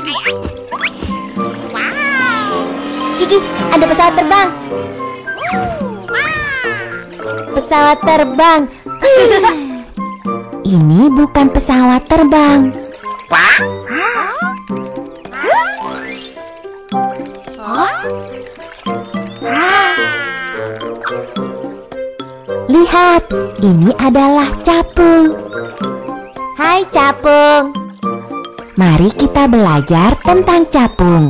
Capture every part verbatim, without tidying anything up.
Kiki, ada pesawat terbang. Pesawat terbang. Ini bukan pesawat terbang. Lihat, ini adalah capung. Hai capung. Mari kita belajar tentang capung.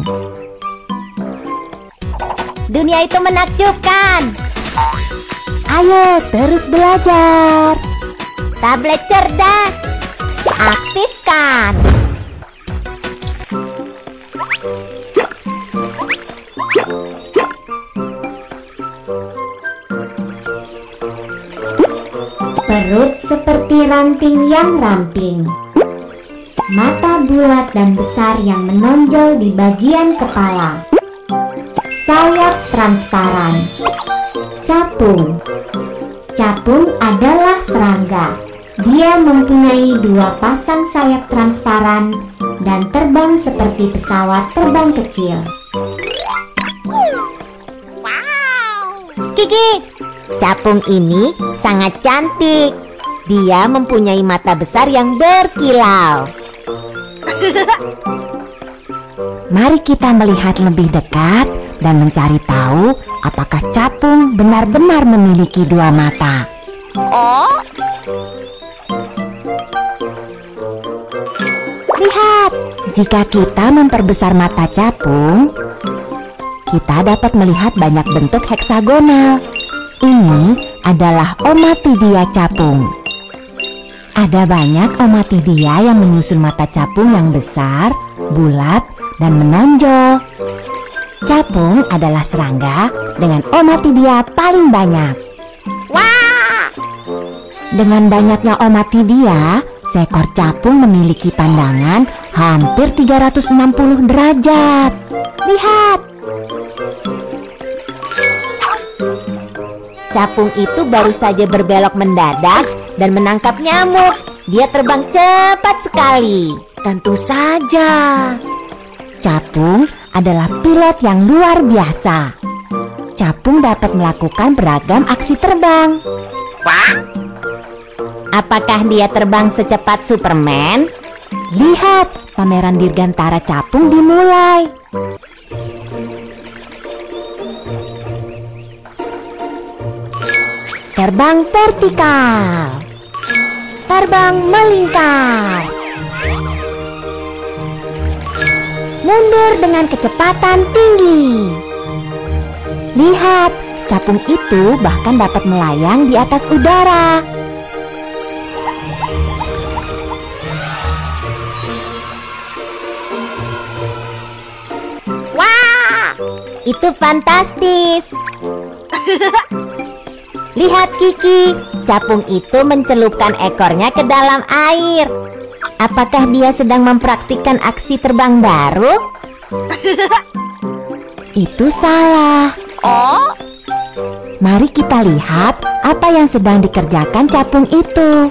Dunia itu menakjubkan. Ayo terus belajar. Tablet cerdas, aktifkan. Perut seperti ranting yang ramping. Mata bulat dan besar yang menonjol di bagian kepala. Sayap transparan. Capung. Capung adalah serangga. Dia mempunyai dua pasang sayap transparan dan terbang seperti pesawat terbang kecil. Kiki, capung ini sangat cantik. Dia mempunyai mata besar yang berkilau. Mari kita melihat lebih dekat dan mencari tahu apakah capung benar-benar memiliki dua mata. Oh? Lihat, jika kita memperbesar mata capung, kita dapat melihat banyak bentuk heksagonal. Ini adalah omatidia capung. Ada banyak omatidia yang menyusun mata capung yang besar, bulat, dan menonjol. Capung adalah serangga dengan omatidia paling banyak. Wah! Dengan banyaknya omatidia, seekor capung memiliki pandangan hampir tiga ratus enam puluh derajat. Lihat! Capung itu baru saja berbelok mendadak dan menangkap nyamuk. Dia terbang cepat sekali. Tentu saja. Capung adalah pilot yang luar biasa. Capung dapat melakukan beragam aksi terbang. Apakah dia terbang secepat Superman? Lihat, pameran dirgantara capung dimulai. Terbang vertikal. Terbang melingkar. Mundur dengan kecepatan tinggi. Lihat, capung itu bahkan dapat melayang di atas udara. Wah, itu fantastis. Lihat Kiki, capung itu mencelupkan ekornya ke dalam air. Apakah dia sedang mempraktikkan aksi terbang baru? Itu salah. Oh? Mari kita lihat apa yang sedang dikerjakan capung itu.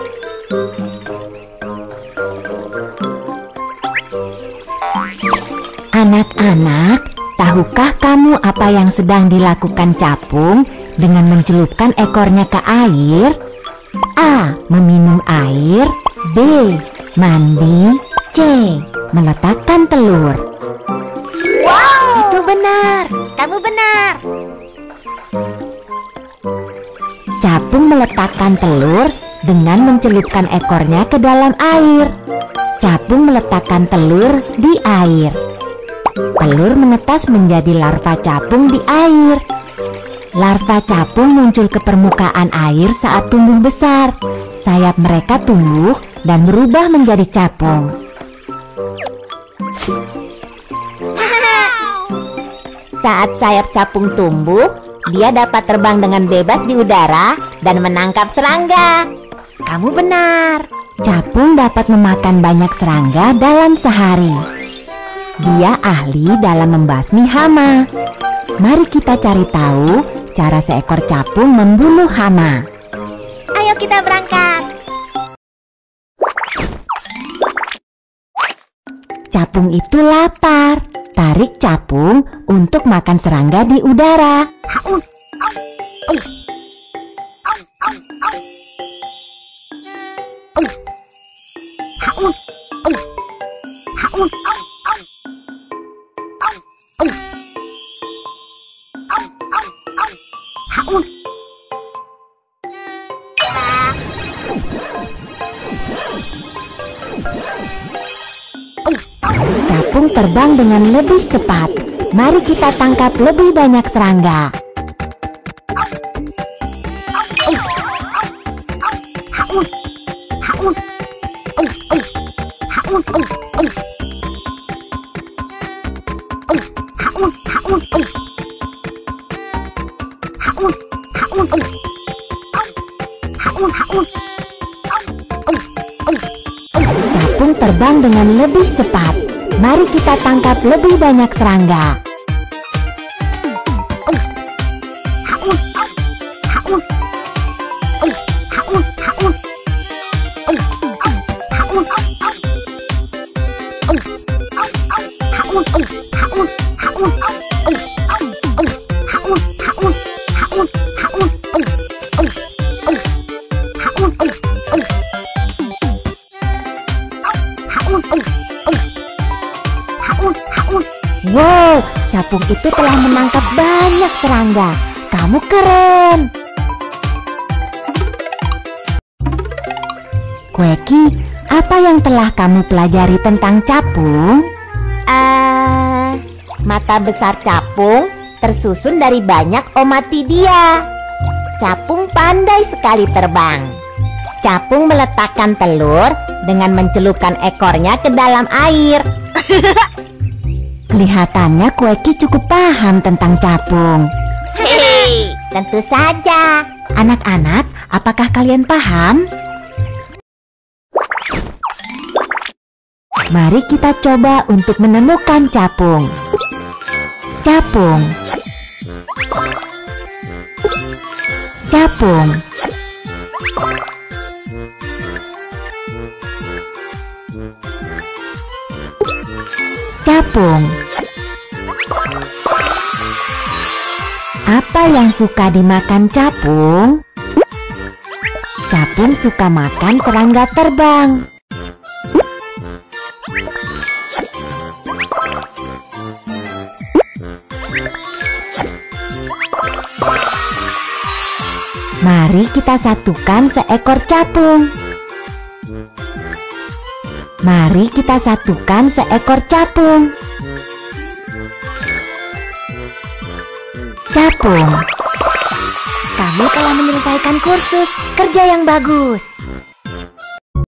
Anak-anak, tahukah kamu apa yang sedang dilakukan capung dengan mencelupkan ekornya ke air? A. Meminum air. B. Mandi. C. Meletakkan telur. Wow! Itu benar. Kamu benar. Capung meletakkan telur dengan mencelupkan ekornya ke dalam air. Capung meletakkan telur di air. Telur menetas menjadi larva capung di air. Larva capung muncul ke permukaan air saat tumbuh besar. Sayap mereka tumbuh dan berubah menjadi capung. Saat sayap capung tumbuh, dia dapat terbang dengan bebas di udara dan menangkap serangga. Kamu benar. Capung dapat memakan banyak serangga dalam sehari. Dia ahli dalam membasmi hama. Mari kita cari tahu cara seekor capung membunuh hama. Ayo kita berangkat. Capung itu lapar. Tarik capung untuk makan serangga di udara. Capung terbang dengan lebih cepat. Mari kita tangkap lebih banyak serangga. Capung terbang dengan lebih cepat. Mari kita tangkap lebih banyak serangga. Wow, capung itu telah menangkap banyak serangga. Kamu keren. Kueki, apa yang telah kamu pelajari tentang capung? Ah, mata besar capung tersusun dari banyak omatidia. Capung pandai sekali terbang. Capung meletakkan telur dengan mencelupkan ekornya ke dalam air. Kelihatannya Kueki cukup paham tentang capung. Hei, tentu saja. Anak-anak, apakah kalian paham? Mari kita coba untuk menemukan capung. Capung. Capung. Capung. Apa yang suka dimakan capung? Capung suka makan serangga terbang. Mari kita satukan seekor capung. Mari kita satukan seekor capung. Capung. Kamu telah menyelesaikan kursus. Kerja yang bagus.